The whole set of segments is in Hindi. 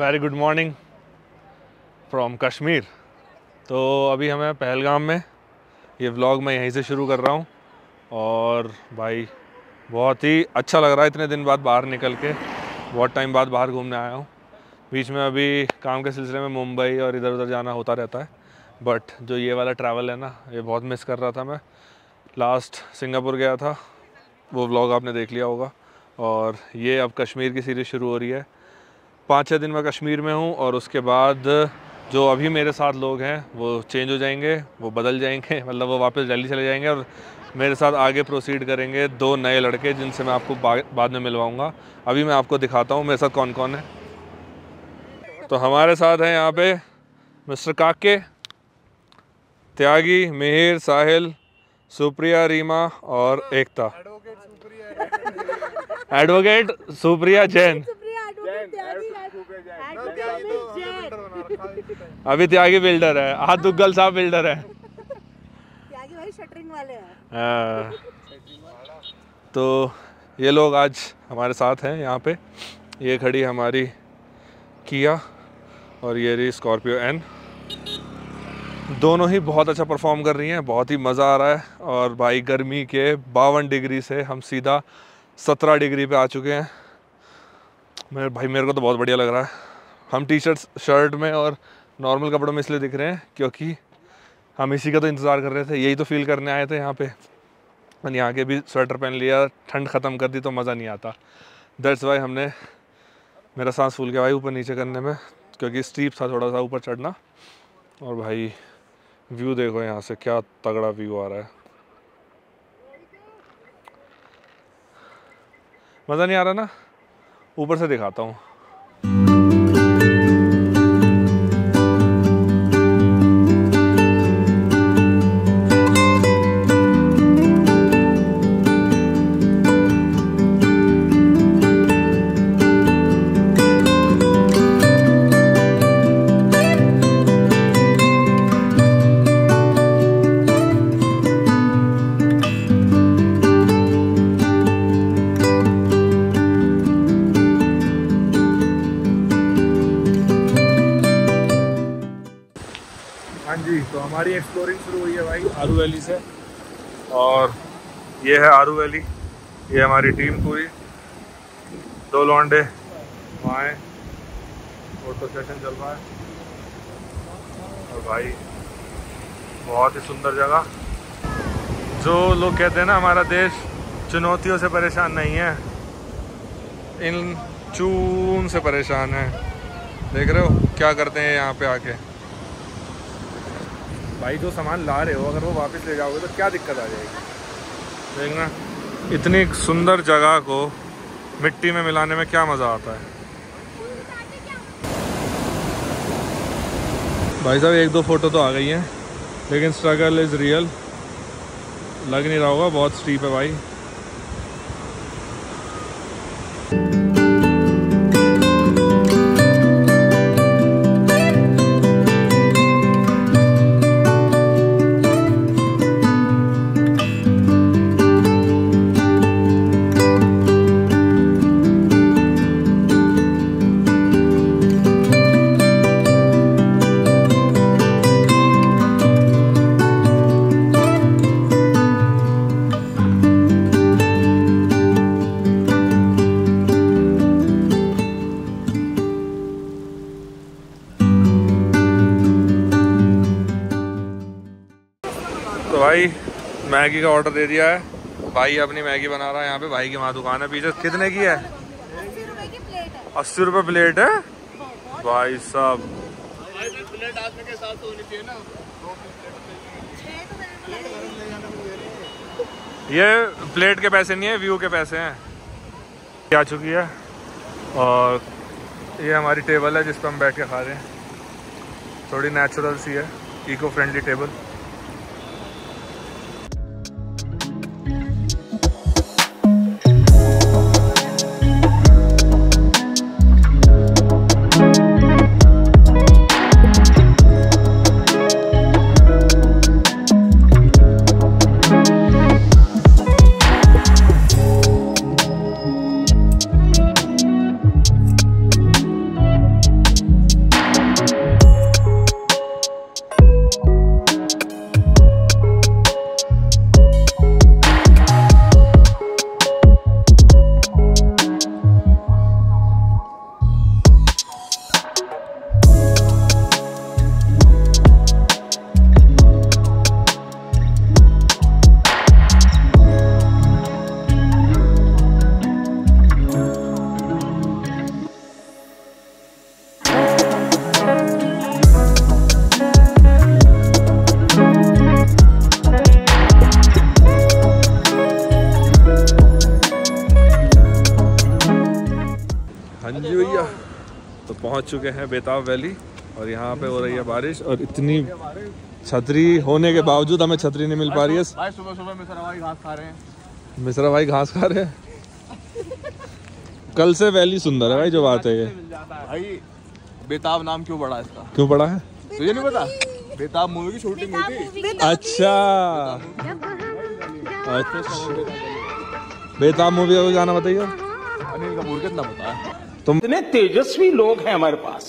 Very good morning from Kashmir. तो अभी हमें पहलगाम में, ये व्लॉग मैं यहीं से शुरू कर रहा हूँ और भाई बहुत ही अच्छा लग रहा है इतने दिन बाद बाहर निकल के, बहुत टाइम बाद बाहर घूमने आया हूँ। बीच में अभी काम के सिलसिले में मुंबई और इधर उधर जाना होता रहता है, बट जो ये वाला ट्रैवल है ना, ये बहुत मिस कर रहा था मैं। लास्ट सिंगापुर गया था, वो व्लॉग आपने देख लिया होगा, और ये अब कश्मीर की सीरीज़ शुरू हो रही है। 5-6 दिन मैं कश्मीर में हूँ और उसके बाद जो अभी मेरे साथ लोग हैं वो चेंज हो जाएंगे, वो बदल जाएंगे, मतलब वो वापस दिल्ली चले जाएंगे और मेरे साथ आगे प्रोसीड करेंगे 2 नए लड़के, जिनसे मैं आपको बाद में मिलवाऊंगा। अभी मैं आपको दिखाता हूँ मेरे साथ कौन कौन है। तो हमारे साथ हैं यहाँ पे मिस्टर काके, त्यागी, मिहिर, साहिल, सुप्रिया, रीमा और एकता। एडवोकेट सुप्रिया जैन। अभी त्यागी बिल्डर है, हाथ दुग्गल साहब बिल्डर है। त्यागी भाई शटरिंग वाले हैं। तो ये लोग आज हमारे साथ हैं यहाँ पे। ये खड़ी हमारी किया और ये रही स्कॉर्पियो एन। दोनों ही बहुत अच्छा परफॉर्म कर रही हैं, बहुत ही मज़ा आ रहा है। और भाई गर्मी के 52 डिग्री से हम सीधा 17 डिग्री पे आ चुके हैं। मेरे को तो बहुत बढ़िया लग रहा है। हम टी शर्ट में और नॉर्मल कपड़ों में इसलिए दिख रहे हैं क्योंकि हम इसी का तो इंतज़ार कर रहे थे, यही तो फील करने आए थे यहाँ पे। और यहाँ के भी स्वेटर पहन लिया, ठंड ख़त्म कर दी तो मज़ा नहीं आता। दैट्स वाई हमने, मेरा सांस फूल गया भाई ऊपर नीचे करने में, क्योंकि स्टीप था थोड़ा सा ऊपर चढ़ना। और भाई व्यू देखो यहाँ से, क्या तगड़ा व्यू आ रहा है। मज़ा नहीं आ रहा ना? ऊपर से दिखाता हूँ। हाँ जी, तो हमारी एक्सप्लोरिंग शुरू हुई है भाई आरू वैली से। और ये है आरू वैली, ये हमारी टीम पूरी, 2 लौंडे वहाँ हैं, फोटो सेशन चल रहा है। और भाई बहुत ही सुंदर जगह। जो लोग कहते हैं ना हमारा देश चुनौतियों से परेशान नहीं है, इन चून से परेशान है। देख रहे हो क्या करते हैं यहाँ पे आके। भाई जो सामान ला रहे हो अगर वो वापस ले जाओगे तो क्या दिक्कत आ जाएगी। देखना इतनी सुंदर जगह को मिट्टी में मिलाने में क्या मज़ा आता है। भाई साहब 1-2 फ़ोटो तो आ गई हैं, लेकिन स्ट्रगल इज़ रियल। लग नहीं रहा होगा, बहुत स्टीप है भाई। तो भाई मैगी का ऑर्डर दे दिया है, भाई अपनी मैगी बना रहा है यहाँ पे। भाई की वहाँ दुकान है पीछे। कितने की है? 80 रुपये प्लेट है भाई साहब। ये प्लेट के पैसे नहीं है, व्यू के पैसे हैं। आ चुकी है और ये हमारी टेबल है जिस पर हम बैठ के खा रहे हैं। थोड़ी नेचुरल सी है, इको फ्रेंडली टेबल। पहुंच चुके हैं बेताब वैली और यहाँ पे हो रही है बारिश और इतनी छतरी होने के बावजूद हमें छतरी नहीं मिल पा रही है। भाई सुबह सुबह मिश्रा भाई घास खा रहे हैं। मिश्रा भाई घास खा रहे हैं। कल से वैली सुंदर है भाई, जो बात है ये। भाई बेताब नाम क्यों पड़ा इसका? क्यों पड़ा है तुझे नहीं पता? बेताब मूवी की शूटिंग हुई थी। अच्छा बेताब मूवी का गाना बताइए। अनिल कपूर कितना पता है? तुम इतने तेजस्वी लोग हैं हमारे पास।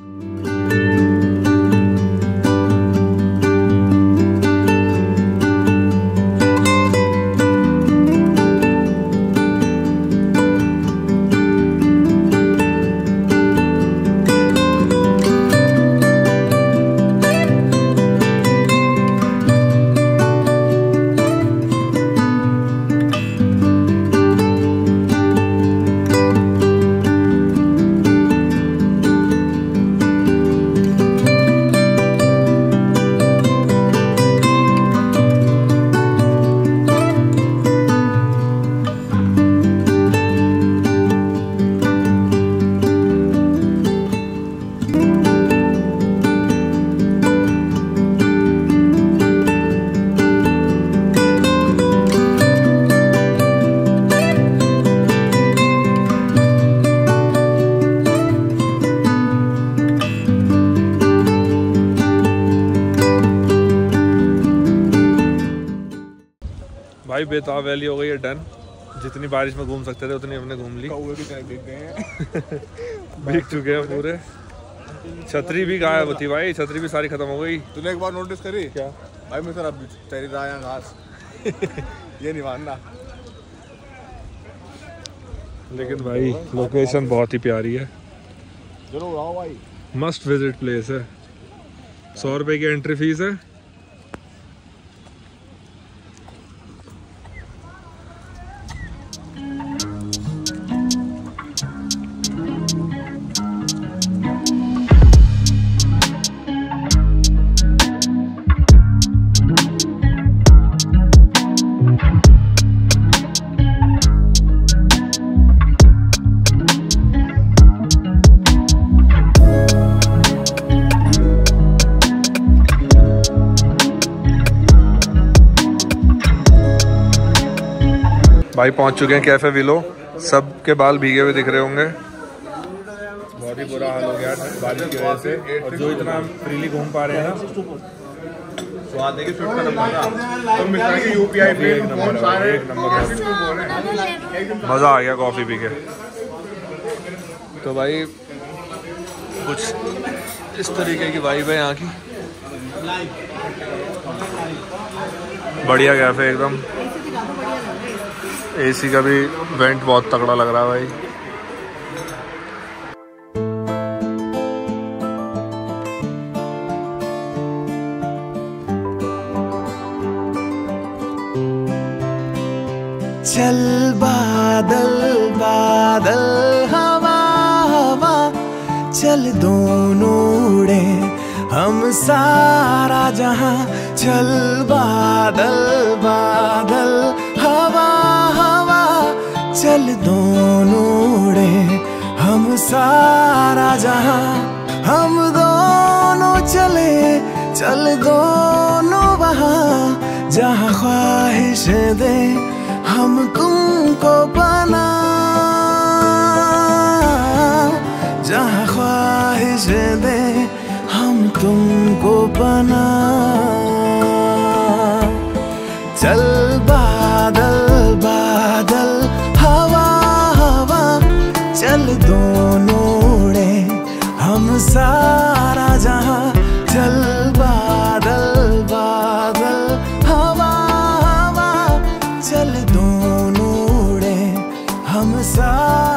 भाई बेताब वैली हो गई है डन। जितनी बारिश में घूम सकते थे उतनी हमने घूम ली। भीग चुके हैं पूरे। छतरी भी गायब होती भाई, छतरी भी सारी खत्म हो गई। तूने एक बार नोटिस करी क्या? भाई मिश्रा चरी रहा है घास। ये नहीं मानना। लेकिन भाई लोकेशन बहुत ही प्यारी है। चलो आओ भाई। मस्ट विजिट प्लेस है। 100 रुपए की एंट्री फीस है। भाई पहुंच चुके हैं कैफे विलो। सबके बाल भीगे हुए दिख रहे होंगे। बहुत ही बुरा हाल हो गया बारिश की वजह से। और जो इतना फ्रीली घूम पा रहे हैं ना, स्वाद की स्विफ्ट का नंबर था। तो मिश्रा की यूपीआई पे एक नंबर है, एक नंबर है। मज़ा आ गया कॉफ़ी पी के। तो भाई कुछ इस तरीके की वाइब है यहाँ की। बढ़िया कैफे एकदम। एसी का भी वेंट बहुत तगड़ा लग रहा है भाई। चल बादल बादल हवा हवा, चल दोनों उड़े हम सारा जहां। चल बादल बादल हवा हवा, चल दोनों उड़े हम सारा जहां। हम दोनों चले चल दोनों वहां, जहां ख्वाहिश दे हम तुमको बना। जहाँ ख्वाहिश दे हम तुमको बना। चल बादल बादल हवा हवा, चल दोनों उड़े हम सारा जहाँ। चल बादल बादल हवा हवा, चल दोनों उड़े हम सारा।